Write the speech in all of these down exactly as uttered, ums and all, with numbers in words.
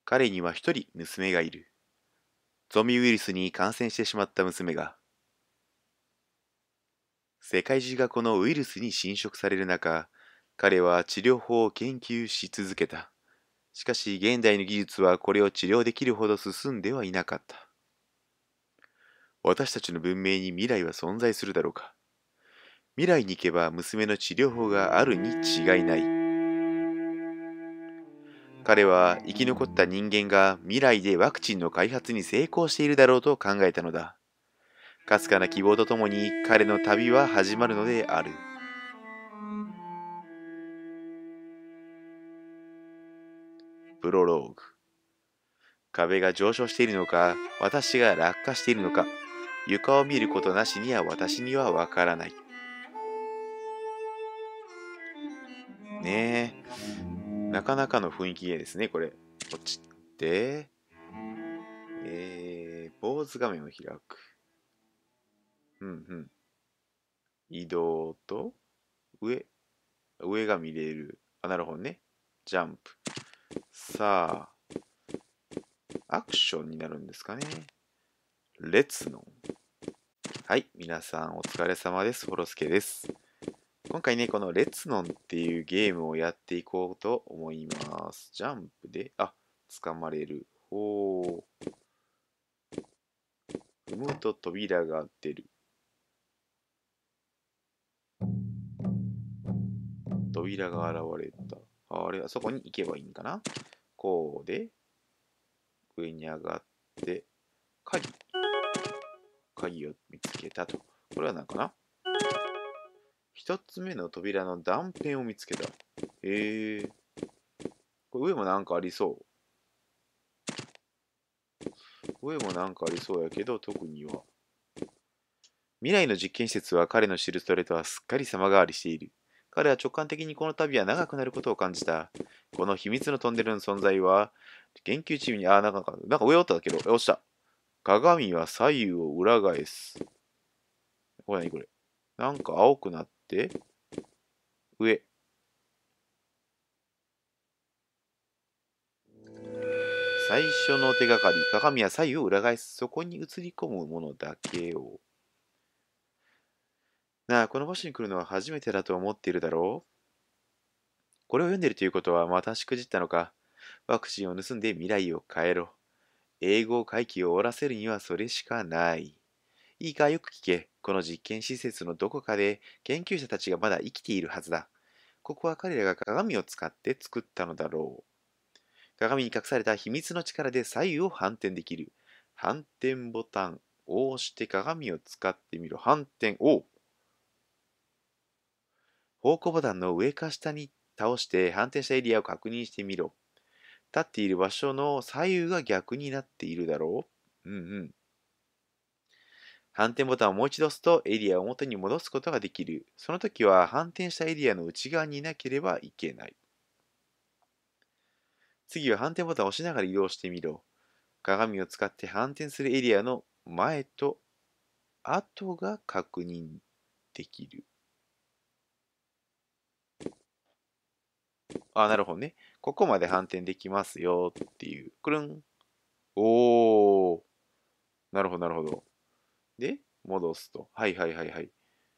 彼には一人娘がいる。ゾンビウイルスに感染してしまった娘が。世界中がこのウイルスに侵食される中、彼は治療法を研究し続けた。しかし現代の技術はこれを治療できるほど進んではいなかった。私たちの文明に未来は存在するだろうか。未来に行けば娘の治療法があるに違いない。彼は生き残った人間が未来でワクチンの開発に成功しているだろうと考えたのだ。かすかな希望とともに彼の旅は始まるのである。プロローグ。壁が上昇しているのか、私が落下しているのか、床を見ることなしには私にはわからない。ねえ、なかなかの雰囲気ですね、これ。落ちて、えー、坊主画面を開く。うんうん。移動と、上、上が見れる。あ、なるほどね。ジャンプ。さあ、アクションになるんですかね。レッツノン。はい、皆さんお疲れ様です。フォロスケです。今回ね、このレッツノンっていうゲームをやっていこうと思います。ジャンプで、あ、掴まれる。ほう。踏むと扉が出る。扉が現れた。あれ、あそこに行けばいいんかな。こうで、上に上がって、鍵。鍵を見つけたと。これは何かな。一つ目の扉の断片を見つけた。へえ。これ上もなんかありそう。上もなんかありそうやけど、特には。未来の実験施設は彼の知るそれとはすっかり様変わりしている。彼は直感的にこの旅は長くなることを感じた。この秘密のトンネルの存在は、研究チームに、あ、なんか、なんか上をったけど、落ちた。鏡は左右を裏返す。これ何これ。なんか青くなって、上。最初の手がかり。鏡は左右を裏返す。そこに映り込むものだけを。なあ、この場所に来るのは初めてだと思っているだろう。これを読んでいるということはまたしくじったのか。ワクチンを盗んで未来を変えろ。英語回帰を終わらせるにはそれしかない。いいか、よく聞け。この実験施設のどこかで研究者たちがまだ生きているはずだ。ここは彼らが鏡を使って作ったのだろう。鏡に隠された秘密の力で左右を反転できる。反転ボタンを押して鏡を使ってみろ。反転。おう。方向ボタンの上か下に倒して反転したエリアを確認してみろ。立っている場所の左右が逆になっているだろう。うんうん。反転ボタンをもう一度押すとエリアを元に戻すことができる。その時は反転したエリアの内側にいなければいけない。次は反転ボタンを押しながら移動してみろ。鏡を使って反転するエリアの前と後が確認できる。あ、なるほどね。ここまで反転できますよっていう。くるん。おー。なるほど、なるほど。で、戻すと。はいはいはいはい。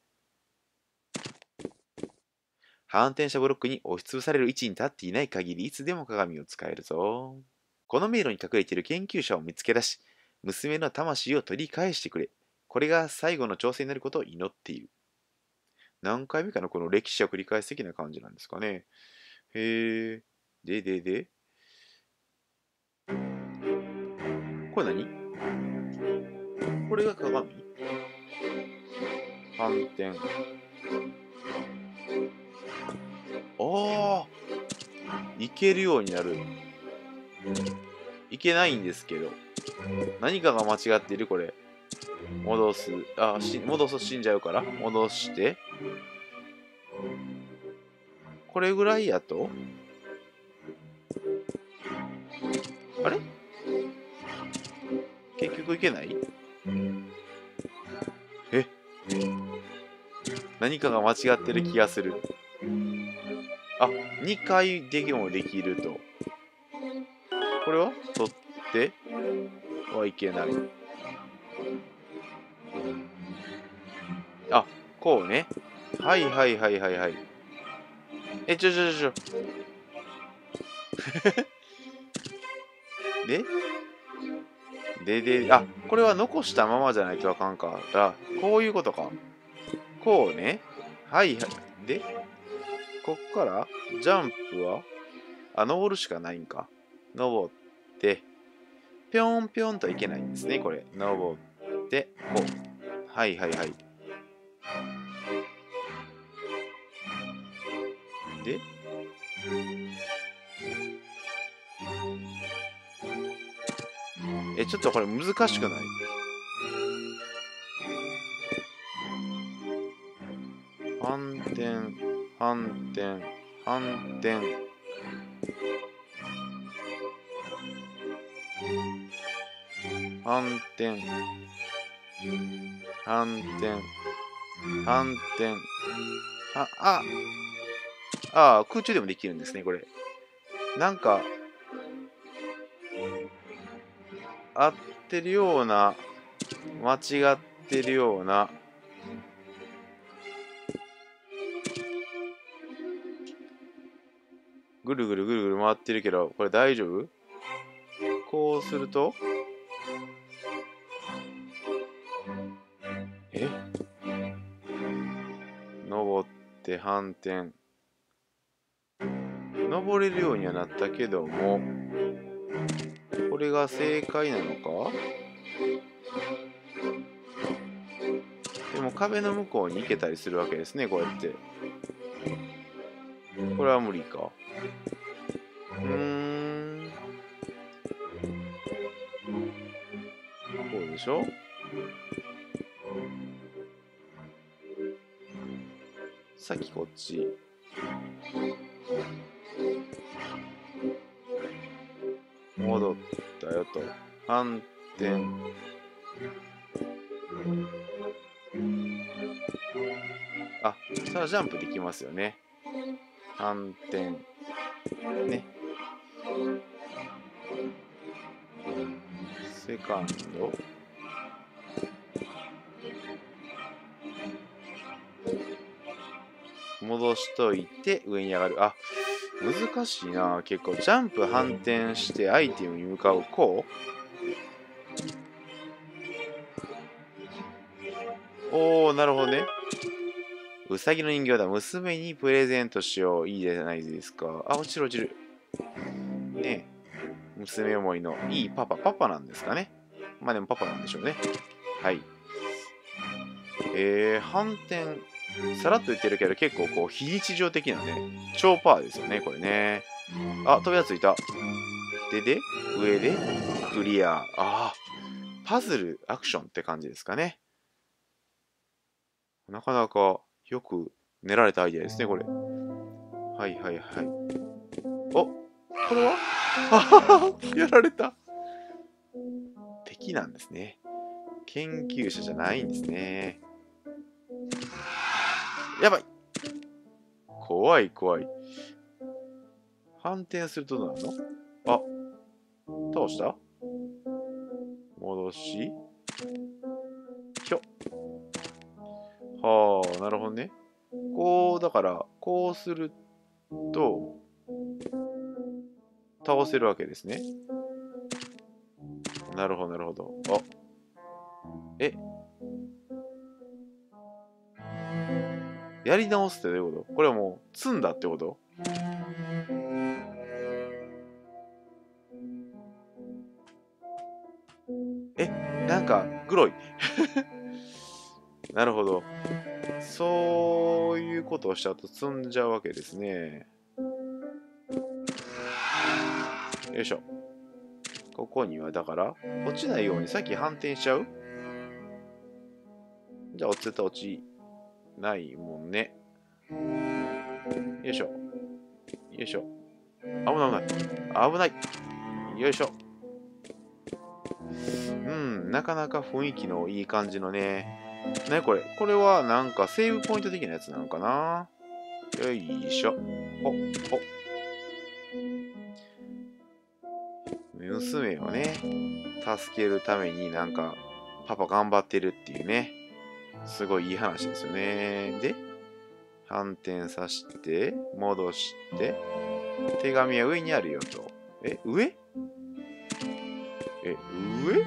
反転したブロックに押しつぶされる位置に立っていない限りいつでも鏡を使えるぞ。この迷路に隠れている研究者を見つけ出し、娘の魂を取り返してくれ。これが最後の挑戦になることを祈っている。何回目かのこの歴史を繰り返す的な感じなんですかね。へえ。ででで。これ何？これが鏡？反転。ああ、いけるようになる。いけないんですけど。何かが間違っているこれ。戻す。あ、し戻すと死んじゃうから。戻して。これぐらいやとあれ結局いけない？え何かが間違ってる気がする。あ、にかいでもできると。ここれは取ってはいけない。あ、こうね。はいはいはいはいはい。え、ちょちょちょちょ。ででで、あ、これは残したままじゃないとあかんから、こういうことか。こうね。はいはい。で、こっからジャンプは、あ、登るしかないんか。登って、ぴょんぴょんといけないんですね、これ。登って、こう。はいはいはい。で、え、ちょっとこれ難しくない？反転、反転、反転。反転、反転、反転。あ、あ、あ、空中でもできるんですね、これ。なんか、合ってるような、間違ってるような、ぐるぐるぐるぐる回ってるけど、これ大丈夫？こうすると、え登って反転。登れるようにはなったけども、これが正解なのか？でも壁の向こうに行けたりするわけですね、こうやって。これは無理か。うーん。こうでしょ？さっきこっち。戻ったよと。反転。あ、それはジャンプできますよね。反転。ね。セカンド。戻しといて上に上がる。あ、難しいな。結構。ジャンプ反転してアイテムに向かう。こうおー、なるほどね。うさぎの人形だ。娘にプレゼントしよう。いいじゃないですか。あ、落ちる落ちる。ねえ。娘思いのいいパパ。パパなんですかね。まあでもパパなんでしょうね。はい。えー、反転。さらっと言ってるけど結構こう非日常的なね。超パワーですよね、これね。あ、飛びがついた。でで、上でクリア。ああ、パズル、アクションって感じですかね。なかなかよく練られたアイデアですね、これ。はいはいはい。お、これはあははやられた。敵なんですね。研究者じゃないんですね。やばい。怖い怖い。反転するとどうなるの？あ、倒した？戻しひょ。はあ、なるほどね。こう、だから、こうすると、倒せるわけですね。なるほど、なるほど。あ、え、やり直すってどういうこと？これはもう積んだってこと？え、なんか、グロい。なるほど。そういうことをしちゃうと積んじゃうわけですね。よいしょ。ここには、だから、落ちないようにさっき反転しちゃう？じゃあ、絶対落ちないもんね。よいしょ。よいしょ。危ない危ない。危ない。よいしょ。うん、なかなか雰囲気のいい感じのね。ね、これ。これはなんかセーブポイント的なやつなのかな？よいしょ。ほっ、ほっ。 娘をね、助けるためになんか、パパ頑張ってるっていうね、すごいいい話ですよね。で、反転させて、戻して、手紙は上にあるよと。え、上え、上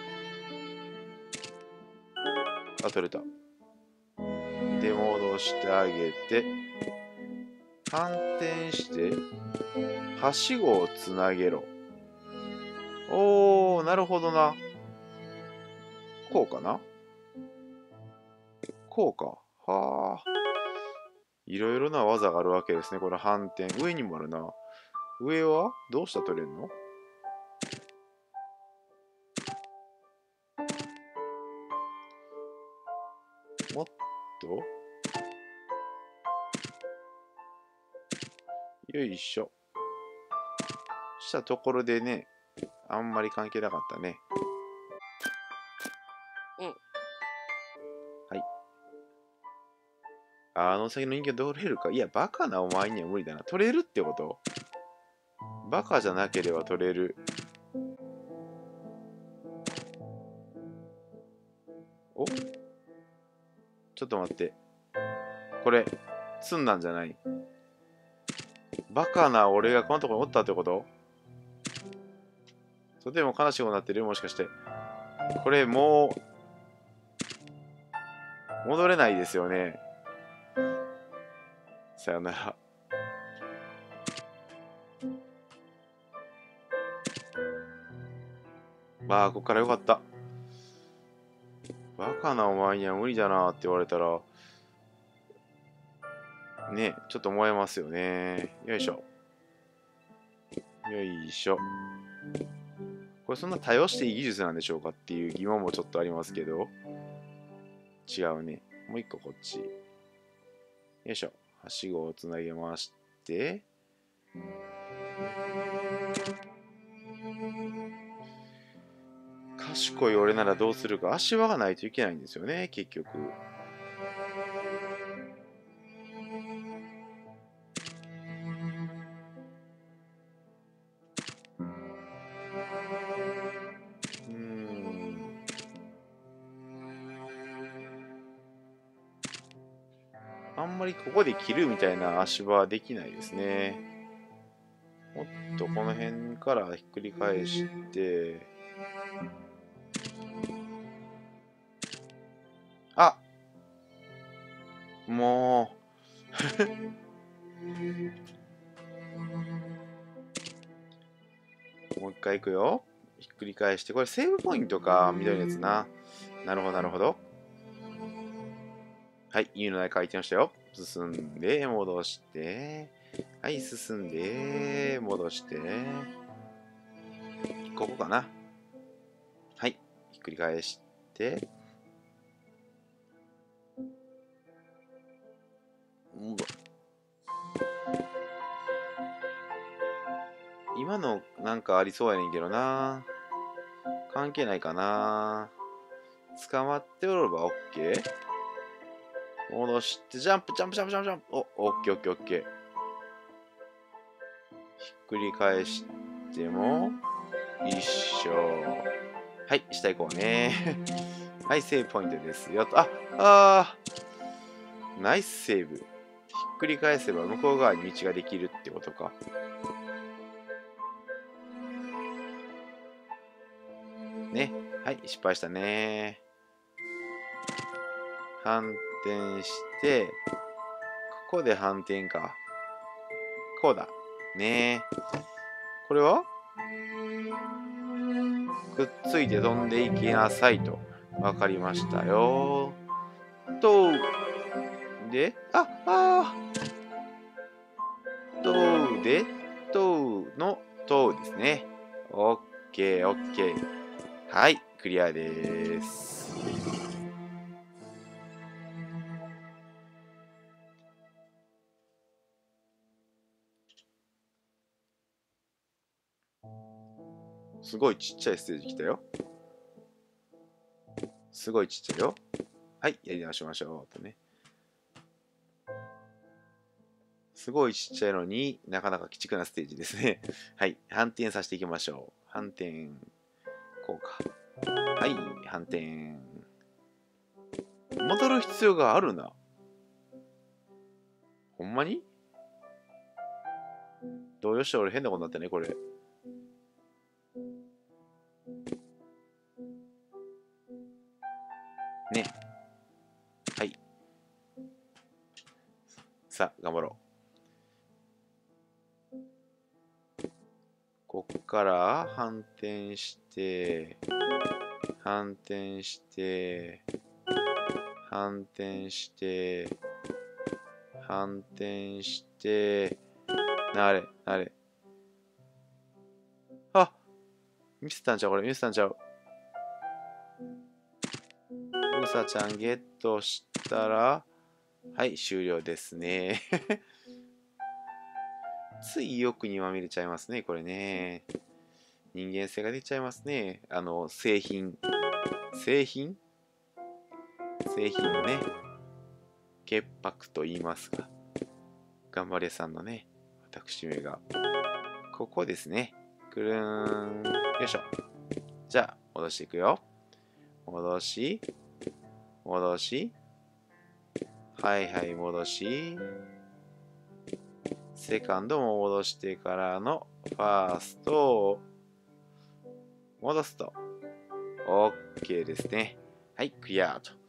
あ、取れた。で、戻してあげて、反転して、はしごをつなげろ。おー、なるほどな。こうかなこうか。はあ。いろいろな技があるわけですね。この反転。上にもあるな。上はどうしたら取れるのもっとよいしょ。したところでね、あんまり関係なかったね。 うん。 はい。あの先の人形取れるかいや、バカなお前には無理だな。取れるってことバカじゃなければ取れる。おちょっと待って。これ、積んだんじゃないバカな俺がこのところにおったってこととても悲しくなってるもしかして。これもう、戻れないですよね。さよなら。まあ、ここからよかった。バカなお前には無理だなって言われたら、ね、ちょっと思えますよね。よいしょ。よいしょ。これそんな多用していい技術なんでしょうかっていう疑問もちょっとありますけど。違うね。もう一個こっち。よいしょ。はしごをつなげまして。賢い俺ならどうするか。足場がないといけないんですよね、結局。うーん。あんまりここで切るみたいな足場はできないですね。もっとこの辺からひっくり返して、あもう、もう一回いくよ。ひっくり返して、これセーブポイントか、緑のやつな。なるほど、なるほど。はい、U の中回転したよ。進んで、戻して。はい、進んで、戻して。ここかな。はい、ひっくり返して。うわ今のなんかありそうやねんけどな。関係ないかな。捕まっておれば OK。戻して、ジャンプ、ジャンプ、ジャンプ、ジャンプ、ジャンプ。お、OK、OK、OK。ひっくり返しても、一緒。はい、下行こうね。はい、セーブポイントですよと。あ、あー、ナイスセーブ。ひっくり返せば向こう側に道ができるってことか。ね。はい、失敗したね。反転して、ここで反転か。こうだ。ねこれはくっついて飛んでいきなさいと。わかりましたよ。と、で、あ、あー、とで、との、とですね。オッケー、オッケー。はい、クリアです。すごいちっちゃいステージ来たよ。すごいちっちゃいよ。はい、やり直しましょう。とね。 すごいちっちゃいのになかなか鬼畜なステージですね。はい。反転させていきましょう。反転。こうか。はい。反転。戻る必要があるな。ほんまに動揺して俺変なことになったね、これ。ね。はい。さあ、頑張ろう。こっから反転して、反転して、反転して、反転して、なれ、なれ。あ、ミスったんちゃうこれ、ミスったんちゃう。うさちゃんゲットしたら、はい、終了ですね。つい欲にまみれちゃいますね、これね。人間性が出ちゃいますね。あの、製品。製品製品のね、潔白と言いますか。頑張れさんのね、私めが。ここですね。くるーん。よいしょ。じゃあ、戻していくよ。戻し、戻し。はいはい、戻し。セカンドも戻してからのファーストを戻すと OK ですね。はい、クリアと。